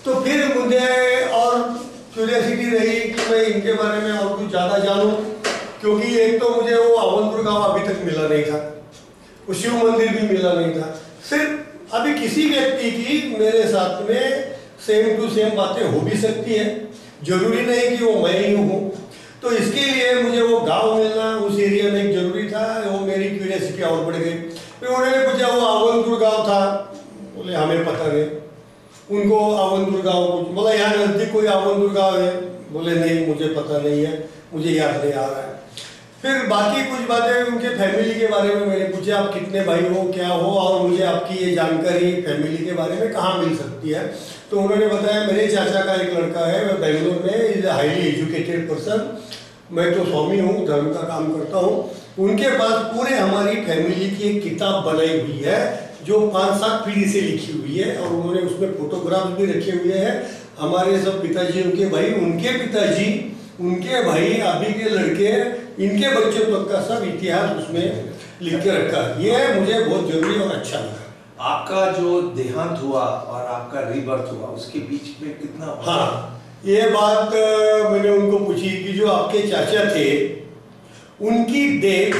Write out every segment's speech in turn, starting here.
तो फिर मुझे और क्यूरियोसिटी रही कि मैं इनके बारे में और कुछ ज़्यादा जानूं, क्योंकि एक तो मुझे वो अवंतपुर गांव अभी तक मिला नहीं था, वो शिव मंदिर भी मिला नहीं था। सिर्फ अभी किसी व्यक्ति की मेरे साथ में सेम टू सेम बातें हो भी सकती है, जरूरी नहीं कि वो मैं ही हूँ। तो इसके लिए मुझे वो गांव मिलना उस एरिया में एक जरूरी था, वो मेरी क्यूरियोसिटी और बढ़ गई। फिर उन्होंने पूछा वो अवंतपुर गाँव था, बोले हमें पता नहीं। उनको अवंतपुर गाँव कुछ बोला यहाँ नज़दीक कोई अवंतपुर गाँव है, बोले नहीं मुझे पता नहीं है, मुझे याद नहीं आ रहा है। फिर बाकी कुछ बातें उनके फैमिली के बारे में मैंने पूछा, आप कितने भाई हो, क्या हो, और मुझे आपकी ये जानकारी फैमिली के बारे में कहाँ मिल सकती है। तो उन्होंने बताया मेरे चाचा का एक लड़का है, वह बेंगलोर में इज हाईली एजुकेटेड पर्सन, मैं तो स्वामी हूँ, धर्म का काम करता हूँ। उनके पास पूरे हमारी फैमिली की एक किताब बनाई हुई है जो 5-7 पीढ़ी से लिखी हुई है, और उन्होंने उसमें फोटोग्राफ्स भी रखे हुए हैं। हमारे सब पिताजी, उनके भाई, उनके पिताजी, उनके भाई, अभी के लड़के, इनके बच्चों तक का सब इतिहास उसमें लिख के रखा। ये मुझे बहुत जरूरी और अच्छा लगा। आपका जो देहांत हुआ और आपका रीबर्थ हुआ उसके बीच में कितना? हाँ, ये बात मैंने उनको पूछी कि जो आपके चाचा थे उनकी डेथ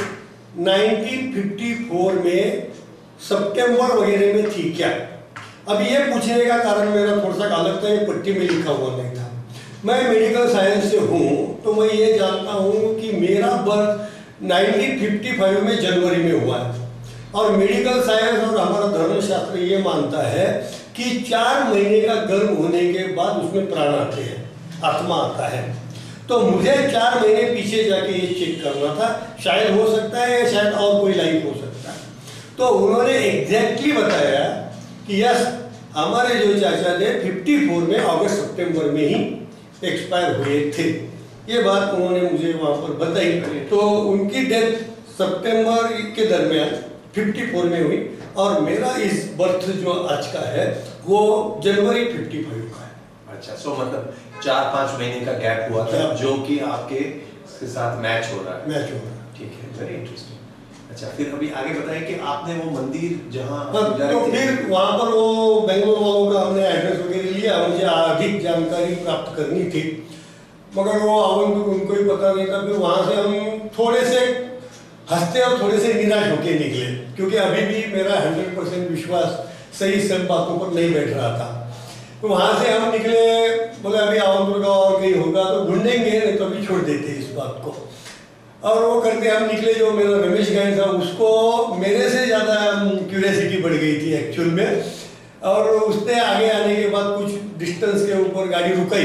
1954 में सितंबर वगैरह में थी क्या? अब ये पूछने का कारण मेरा थोड़ा सा अलग था, ये पट्टी में लिखा हुआ नहीं था। मैं मेडिकल साइंस से हूँ, तो मैं ये जानता हूँ कि मेरा बर्थ 1955 में जनवरी में हुआ है, और मेडिकल साइंस और हमारा धर्मशास्त्र ये मानता है कि 4 महीने का गर्भ होने के बाद उसमें प्राण आते हैं, आत्मा आता है। तो मुझे 4 महीने पीछे जाके ये चेक करना था, शायद हो सकता है या शायद और कोई लाइफ हो सकता है। तो उन्होंने एग्जैक्टली बताया कि यस, हमारे जो चाचा थे 54 में अगस्त सितंबर में ही एक्सपायर हुए थे। ये बात उन्होंने मुझे वहाँ पर बताई। तो उनकी डेथ सितंबर के दरमियान 54 में हुई, और मेरा इस बर्थ जो आज का है वो जनवरी 55 का है। अच्छा, सो मतलब 4-5 महीने का गैप हुआ था जो कि आपके साथ मैच हो रहा है। मैच हो रहा है, ठीक है, वेरी इंटरेस्टिंग। अच्छा, फिर अभी आगे बताइए कि आपने वो मंदिर जहाँ तो फिर वहाँ पर वो बेंगलोर वालों का हमने एड्रेस वगैरह लिया, मुझे अधिक जानकारी प्राप्त करनी थी, मगर वो अवंतपुर उनको ही पता नहीं था। फिर वहाँ से हम थोड़े से हंसते और थोड़े से निराश होके निकले, क्योंकि अभी भी मेरा 100% विश्वास सही सब बातों पर नहीं बैठ रहा था। तो वहाँ से हम निकले, बोले अभी अवंतपुर का और कहीं होगा तो ढूंढेंगे, नहीं तो अभी छोड़ देते इस बात को। और वो करते हम निकले। जो मेरा रमेश गाय था उसको मेरे से ज़्यादा क्यूरियोसिटी बढ़ गई थी एक्चुअल में, और उसने आगे आने के बाद कुछ डिस्टेंस के ऊपर गाड़ी रुकाई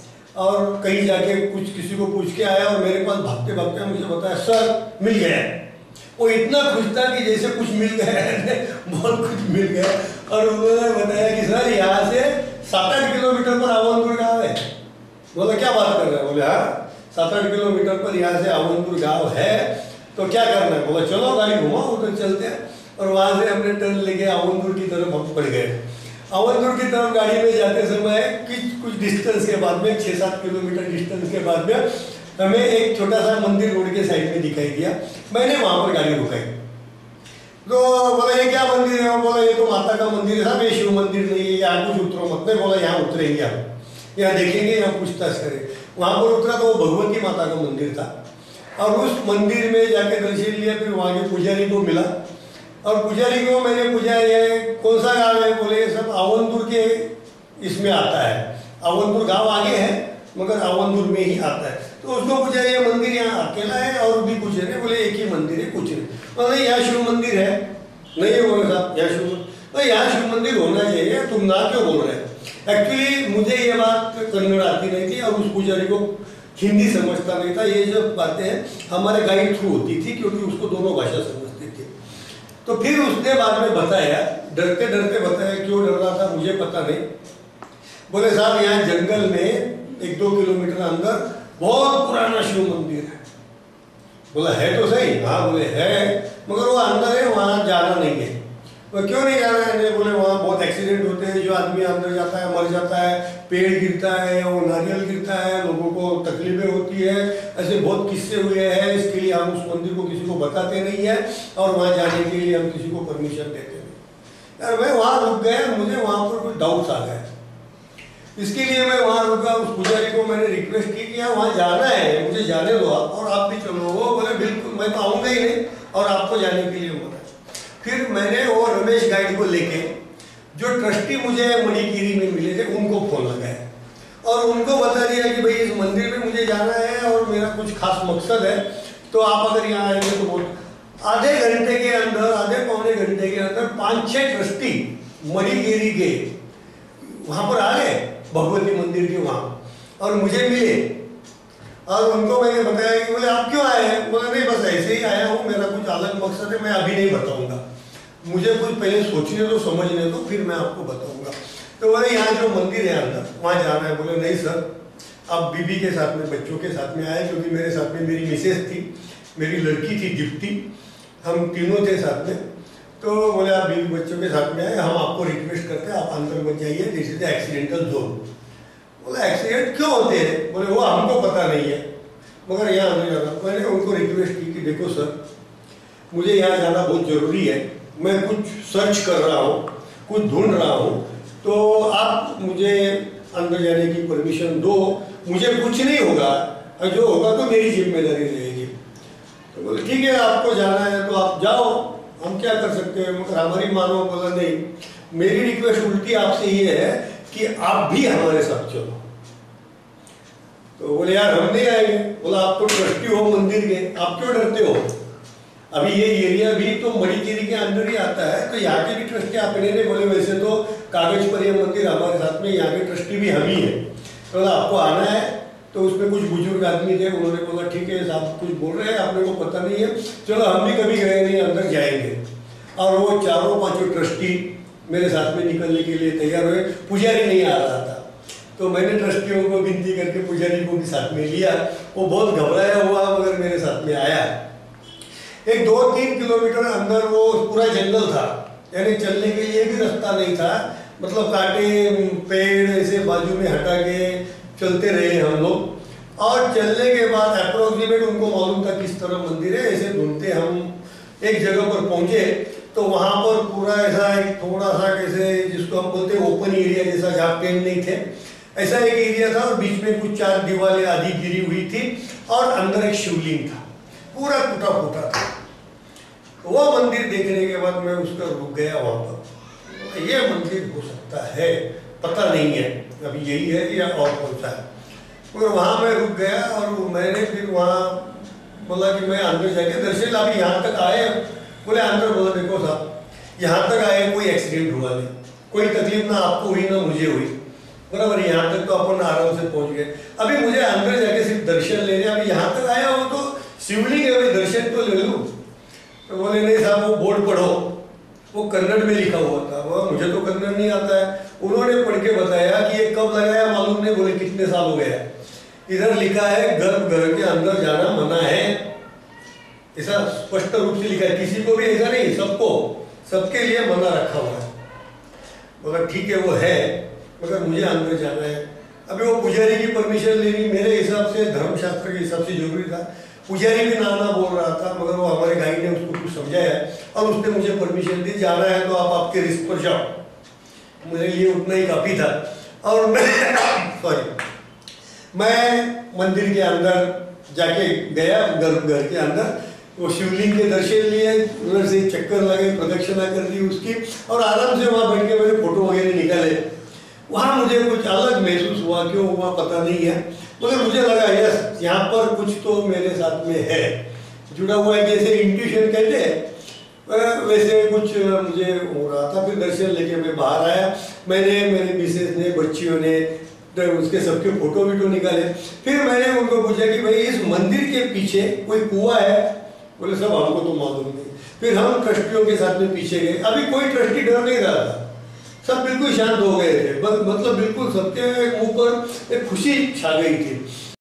और कहीं जाके कुछ किसी को पूछ के आया, और मेरे पास भागते भागते मुझे बताया सर मिल गया। वो इतना खुश था कि जैसे कुछ मिल गया है, बहुत कुछ मिल गया। और उन्होंने बताया कि सर यहाँ से 7-8 किलोमीटर पर अवंतपुर गाँव है। बोला क्या बात कर रहे हैं? बोले हाँ, 7-8 किलोमीटर पर यहाँ से अवंतपुर गाँव है, तो क्या करना है? बोला चलो गाड़ी घुमाओ, उधर चलते हैं। और वहाँ से हमने टर्न लेके अवंतपुर की तरफ हम बढ़ गए। अवंतपुर की तरफ गाड़ी में जाते समय कुछ डिस्टेंस के बाद में, 6-7 किलोमीटर डिस्टेंस के बाद में, हमें एक छोटा सा मंदिर रोड के साइड में दिखाई दिया। मैंने वहाँ पर गाड़ी रुकाई। तो बोला ये क्या मंदिर है? बोला ये तो माता का मंदिर है साहब, ये शिव मंदिर नहीं है, यहाँ कुछ उतरो मत। नहीं, बोला यहाँ उतरेंगे हम, यहाँ देखेंगे, यहाँ पूछताछ करें। वहाँ पर उतरा तो वो भगवती माता का मंदिर था, और उस मंदिर में जाके दर्शन लिया। फिर वहाँ के पुजारी को मिला, और पुजारी को मैंने पूछा ये कौन सा गाँव है? बोले सब अवंतपुर के इसमें आता है, अवंतपुर गाँव आगे है मगर अवंतपुर में ही आता है। तो उसको पूछा ये मंदिर यहाँ अकेला है और भी कुछ है? बोले एक ही मंदिर है, कुछ नहीं। बोले यहाँ शिव मंदिर है? नहीं बोले साहब यहाँ शिव, तो यहाँ शिव मंदिर होना चाहिए, तुम ना क्यों बोल रहे हैं? एक्चुअली मुझे ये बात कन्नड़ आती नहीं थी, और उस पुजारी को हिंदी समझता नहीं था। ये जो बातें हैं हमारे गाइड थ्रू होती थी, क्योंकि उसको दोनों भाषा समझती थी। तो फिर उसने बाद में बताया, डरते डरते बताया, क्यों डर रहा था मुझे पता नहीं। बोले साहब यहाँ जंगल में 1-2 किलोमीटर अंदर बहुत पुराना शिव मंदिर है। बोला है तो सही? हाँ बोले है, मगर वो अंदर है, वहाँ जाना नहीं है। तो क्यों नहीं जाना है? बोले वहाँ बहुत एक्सीडेंट होते हैं, जो आदमी अंदर जाता है मर जाता है, पेड़ गिरता है, वो नारियल गिरता है, लोगों को तकलीफें होती है, ऐसे बहुत किस्से हुए हैं। इसके लिए हम उस मंदिर को किसी को बताते नहीं है, और वहाँ जाने के लिए हम किसी को परमिशन देते नहीं। यार मैं वहाँ रुक गया, मुझे वहाँ पर कुछ डाउट्स आ गए। इसके लिए मैं वहाँ रुका, उस पुजारी को मैंने रिक्वेस्ट की कि यार वहाँ जाना है, मुझे जाने दो आप, और आप भी चलो। वो बोले बिल्कुल मैं तो आऊँगा ही नहीं, और आपको जाने के लिए बोला। फिर मैंने वो रमेश गाइड को लेके, जो ट्रस्टी मुझे मणिगिरी में मिले थे, उनको फोन लगाया और उनको बता दिया कि भाई इस मंदिर में मुझे जाना है और मेरा कुछ खास मकसद है, तो आप अगर यहाँ आएंगे तो बोल। आधे घंटे के अंदर, आधे पौने घंटे के अंदर 5-6 ट्रस्टी मणिगिरी के वहाँ पर आ गए, भगवती मंदिर के वहाँ, और मुझे मिले। और उनको मैंने बताया कि बोले आप क्यों आए हैं? बोले नहीं बस ऐसे ही आया हूँ, मेरा कुछ अलग मकसद है, मैं अभी नहीं बताऊँगा, मुझे कुछ पहले सोचने दो, समझने दो, फिर मैं आपको बताऊँगा। तो बोले यहाँ जो मंदिर है अंदर, वहाँ जाना है। बोले नहीं सर, अब बीबी के साथ में, बच्चों के साथ में आए, क्योंकि मेरे साथ में मेरी मिसेज थी, मेरी लड़की थी दीप्ति, हम तीनों थे साथ में। तो बोले आप बीवी बच्चों के साथ में आए, हम आपको रिक्वेस्ट करते हैं आप अंदर मत जाइए, this is the accidental zone. बोला एक्सीडेंट क्यों होते हैं? बोले वो हमको पता नहीं है, मगर यहाँ अंदर जाना। मैंने उनको रिक्वेस्ट की कि देखो सर, मुझे यहाँ जाना बहुत ज़रूरी है, मैं कुछ सर्च कर रहा हूँ, कुछ ढूंढ रहा हूँ, तो आप मुझे अंदर जाने की परमिशन दो, मुझे कुछ नहीं होगा, और जो होगा तो मेरी जिम्मेदारी रहेगी। तो बोले ठीक है, आपको जाना है तो आप जाओ, हम क्या कर सकते हैं, मगर हमारी मानो। बोला नहीं, मेरी रिक्वेस्ट उल्टी आपसे ये है कि आप भी हमारे साथ चलो। तो बोले यार हम नहीं आएंगे। बोला आप तो ट्रस्टी हो मंदिर के, आप क्यों डरते हो? अभी ये एरिया भी तो मणिगिरी के अंदर ही आता है, तो यहाँ के भी ट्रस्टी आप नहीं। बोले वैसे तो कागज पर ये मंदिर हमारे साथ में, यहाँ के ट्रस्टी भी हम ही है। तो आपको आना है, तो उसमें कुछ बुजुर्ग आदमी थे, उन्होंने बोला ठीक है साहब कुछ बोल रहे हैं, आपने को पता नहीं है, चलो हम भी कभी गए नहीं, अंदर जाएंगे। और वो 4-5 ट्रस्टी मेरे साथ में निकलने के लिए तैयार हुए। पुजारी नहीं आ रहा था, तो मैंने ट्रस्टियों को विनती करके पुजारी को भी साथ में लिया। वो बहुत घबराया हुआ मगर मेरे साथ में आया। एक 2-3 किलोमीटर अंदर वो पूरा जंगल था, यानी चलने के लिए भी रास्ता नहीं था, मतलब कांटे पेड़ ऐसे बाजू में हटा के चलते रहे हम लोग। और चलने के बाद अप्रोक्सीमेट उनको मालूम था किस तरह मंदिर है, ऐसे ढूंढते हम एक जगह पर पहुंचे। तो वहां पर पूरा ऐसा एक थोड़ा सा कैसे जिसको हम बोलते हैं ओपन एरिया जैसा, जहाँ पेड़ नहीं थे, ऐसा एक एरिया था, और बीच में कुछ 4 दीवारें आधी गिरी हुई थी, और अंदर एक शिवलिंग था, पूरा टूटा फूटा था। वो मंदिर देखने के बाद मैं उसका रुक गया वहां पर। ये मंदिर हो सकता है, पता नहीं है अभी यही है या और कौन सा है, मगर वहां मैं रुक गया। और मैंने फिर वहां बोला कि मैं अंदर जाके दर्शन, अभी यहाँ तक आए। बोले अंदर। बोला देखो साहब यहाँ तक आए, कोई एक्सीडेंट हुआ नहीं, कोई तकलीफ ना आपको हुई ना मुझे हुई, बराबर। यहाँ तक तो अपन आराम से पहुंच गए। अभी मुझे अंदर जाके सिर्फ दर्शन लेने, अभी यहाँ तक आया हो तो शिवलिंग है, अभी दर्शन तो ले लूँ। तो बोले नहीं साहब वो बोर्ड पढ़ो, वो कन्नड़ में लिखा हुआ था। वो मुझे तो कन्नड़ नहीं आता है, उन्होंने पढ़ के बताया कि ये कब लगाया मालूम नहीं। बोले कितने साल हो गया? इधर लिखा है गर्भगृह के अंदर जाना मना है, ऐसा स्पष्ट रूप से लिखा है, किसी को भी ऐसा नहीं, सबको, सबके लिए मना रखा हुआ है। बोला ठीक है वो है, मगर मुझे अंदर जाना है। अभी वो पुजारी की परमिशन लेनी मेरे हिसाब से, धर्मशास्त्र के हिसाब से जरूरी था। पुजारी भी नाना बोल रहा था, मगर वो हमारे गाइड ने उसको कुछ समझाया और उसने मुझे परमिशन दी, जाना है तो आप आपके रिस्क पर जाओ। मेरे लिए उतना ही काफी था। और मैं मंदिर के अंदर जाके गया, गर्भगृह के अंदर, वो शिवलिंग के दर्शन लिए, उधर से चक्कर लगे, प्रदक्षिणा कर दी उसकी, और आराम से वहाँ बैठ के मैंने फोटो वगैरह निकाले। वहाँ मुझे कुछ अलग महसूस हुआ, क्यों हुआ पता नहीं है, मगर मुझे लगा यस यहाँ पर कुछ तो मेरे साथ में है, जुड़ा हुआ है, जैसे इंट्यूशन कहते हैं वैसे कुछ मुझे हो रहा था। फिर दर्शन लेके मैं बाहर आया, मैंने, मेरे मिसेज ने, बच्चियों ने तो उसके सबके फोटो वीटो निकाले। फिर मैंने उनको पूछा कि भाई इस मंदिर के पीछे कोई कुआं है? बोले सब हमको तो मालूम नहीं। फिर हम ट्रस्टियों के साथ में पीछे गए, अभी कोई ट्रस्टी डर नहीं रहा था, सब बिल्कुल शांत हो गए थे, मतलब बिल्कुल सबके मुंह पर एक खुशी छा गई थी।